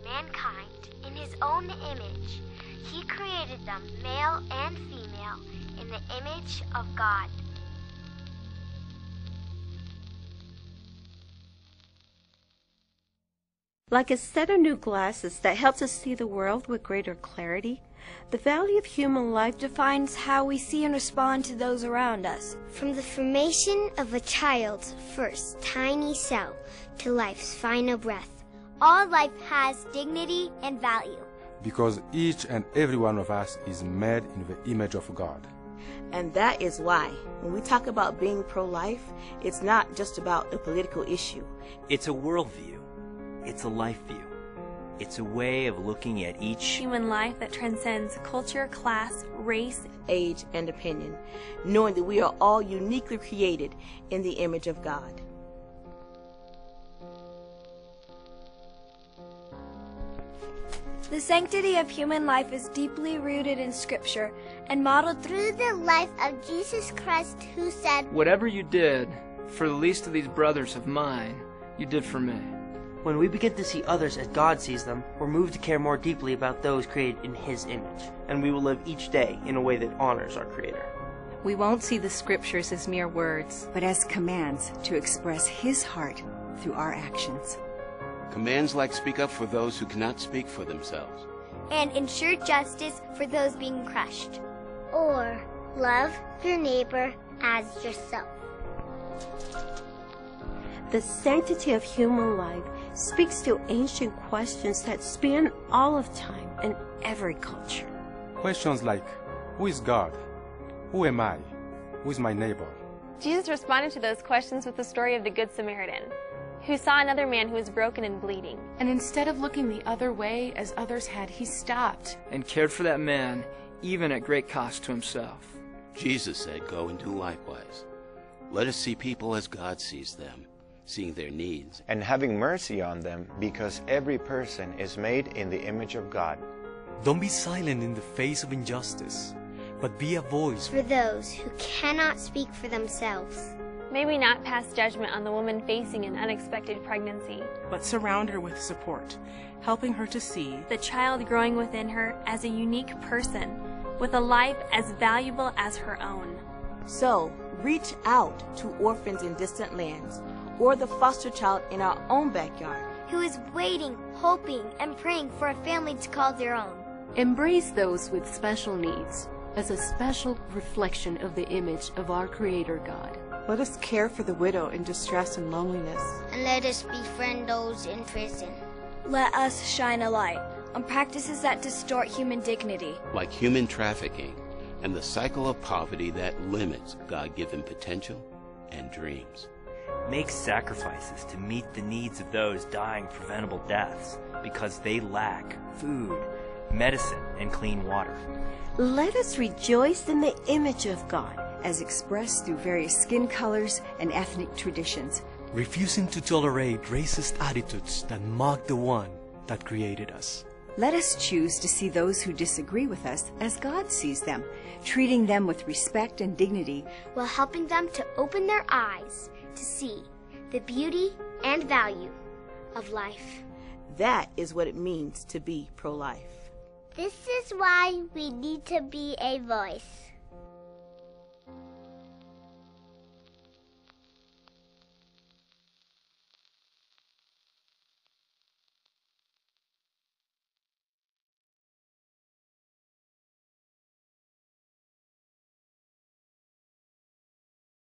mankind in his own image. He created them, male and female, in the image of God. Like a set of new glasses that helps us see the world with greater clarity, the value of human life defines how we see and respond to those around us. From the formation of a child's first tiny cell to life's final breath, all life has dignity and value. Because each and every one of us is made in the image of God. And that is why, when we talk about being pro-life, it's not just about a political issue. It's a worldview. It's a life view. It's a way of looking at each human life that transcends culture, class, race, age, and opinion, knowing that we are all uniquely created in the image of God. The sanctity of human life is deeply rooted in Scripture and modeled through the life of Jesus Christ, who said, "Whatever you did for the least of these brothers of mine, you did for me." When we begin to see others as God sees them, we're moved to care more deeply about those created in His image, and we will live each day in a way that honors our Creator. We won't see the Scriptures as mere words, but as commands to express His heart through our actions. Commands like speak up for those who cannot speak for themselves, and ensure justice for those being crushed, or love your neighbor as yourself. The sanctity of human life speaks to ancient questions that span all of time and every culture. Questions like, who is God? Who am I? Who is my neighbor? Jesus responded to those questions with the story of the Good Samaritan, who saw another man who was broken and bleeding. And instead of looking the other way as others had, he stopped and cared for that man, even at great cost to himself. Jesus said, "Go and do likewise." Let us see people as God sees them, seeing their needs and having mercy on them, because every person is made in the image of God. Don't be silent in the face of injustice, but be a voice for those who cannot speak for themselves. May we not pass judgment on the woman facing an unexpected pregnancy, but surround her with support, helping her to see the child growing within her as a unique person with a life as valuable as her own. So, reach out to orphans in distant lands, or the foster child in our own backyard, who is waiting, hoping, and praying for a family to call their own. Embrace those with special needs as a special reflection of the image of our Creator God. Let us care for the widow in distress and loneliness. And let us befriend those in prison. Let us shine a light on practices that distort human dignity, like human trafficking and the cycle of poverty that limits God-given potential and dreams. Make sacrifices to meet the needs of those dying preventable deaths because they lack food, medicine, and clean water. Let us rejoice in the image of God, as expressed through various skin colors and ethnic traditions, refusing to tolerate racist attitudes that mock the one that created us. Let us choose to see those who disagree with us as God sees them, treating them with respect and dignity, while helping them to open their eyes to see the beauty and value of life. That is what it means to be pro-life. This is why we need to be a voice.